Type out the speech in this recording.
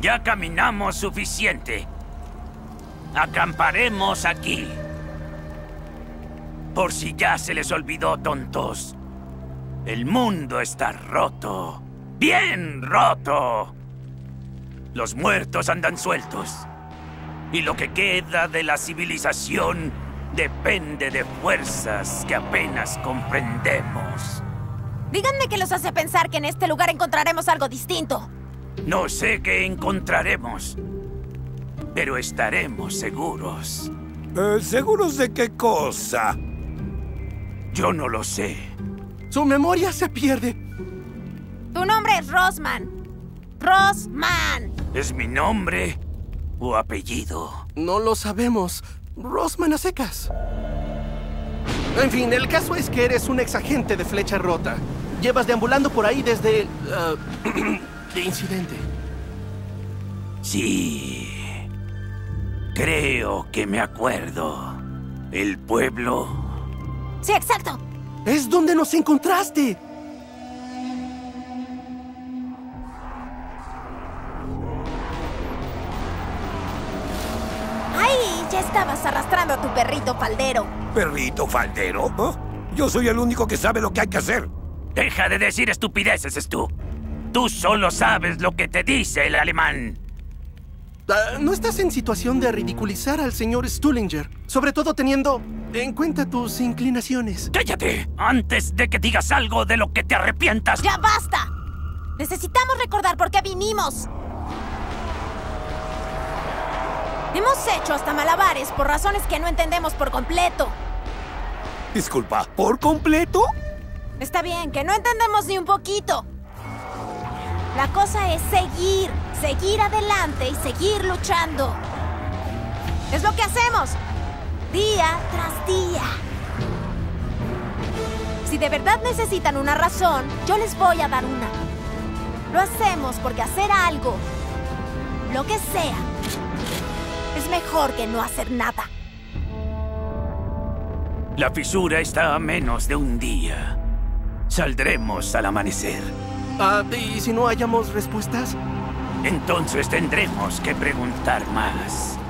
Ya caminamos suficiente. Acamparemos aquí. Por si ya se les olvidó, tontos. El mundo está roto. ¡Bien roto! Los muertos andan sueltos. Y lo que queda de la civilización depende de fuerzas que apenas comprendemos. Díganme qué los hace pensar que en este lugar encontraremos algo distinto. No sé qué encontraremos, pero estaremos seguros. ¿Seguros de qué cosa? Yo no lo sé. Su memoria se pierde. Tu nombre es Rossman. ¡Rossman! ¿Es mi nombre o apellido? No lo sabemos. Rossman a secas. En fin, el caso es que eres un exagente de Flecha Rota. Llevas deambulando por ahí desde el incidente. Sí. Creo que me acuerdo. ¿El pueblo? Sí, exacto. ¡Es donde nos encontraste! ¡Ay! Ya estabas arrastrando a tu perrito faldero. ¿Perrito faldero? ¿Oh? Yo soy el único que sabe lo que hay que hacer. Deja de decir estupideces, tú. Tú solo sabes lo que te dice el alemán. No estás en situación de ridiculizar al señor Stullinger, sobre todo teniendo en cuenta tus inclinaciones. ¡Cállate! Antes de que digas algo de lo que te arrepientas. ¡Ya basta! Necesitamos recordar por qué vinimos. Hemos hecho hasta malabares por razones que no entendemos por completo. Disculpa, ¿por completo? Está bien, que no entendemos ni un poquito. La cosa es seguir adelante y seguir luchando. Es lo que hacemos, día tras día. Si de verdad necesitan una razón, yo les voy a dar una. Lo hacemos porque hacer algo, lo que sea, es mejor que no hacer nada. La fisura está a menos de un día. Saldremos al amanecer. ¿Y si no hallamos respuestas? Entonces tendremos que preguntar más.